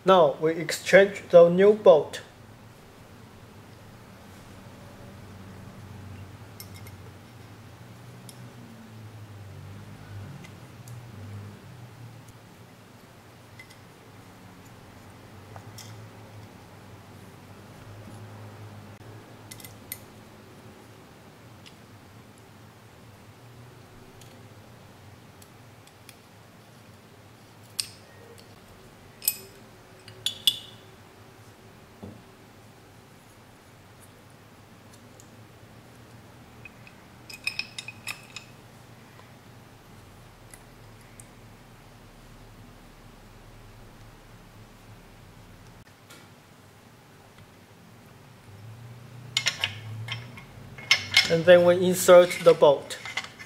Now we exchange the new bolt. And then we insert the bolt.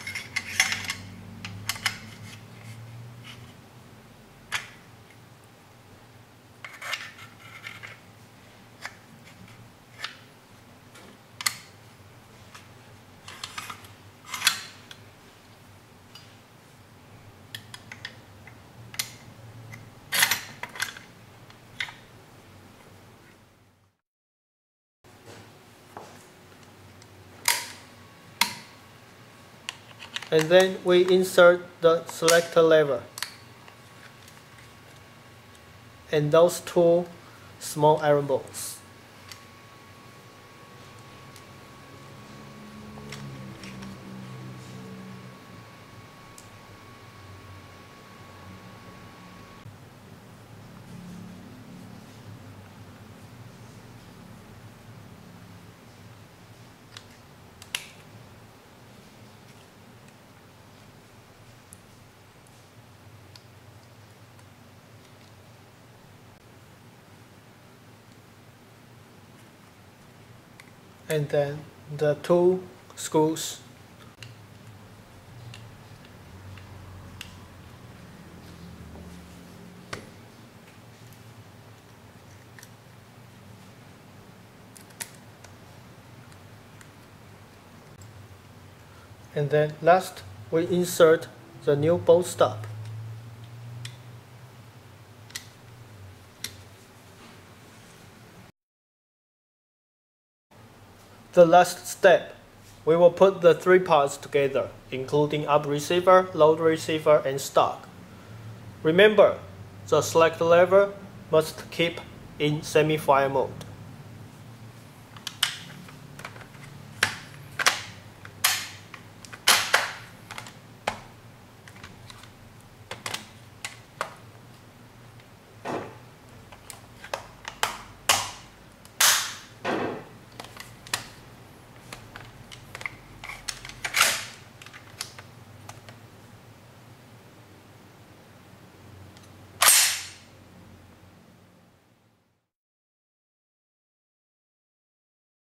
And then we insert the selector lever and those two small iron bolts. And then the two screws. And then last, we insert the new bolt stop. The last step, we will put the three parts together, including up receiver, load receiver, and stock. Remember, the select lever must keep in semi-fire mode.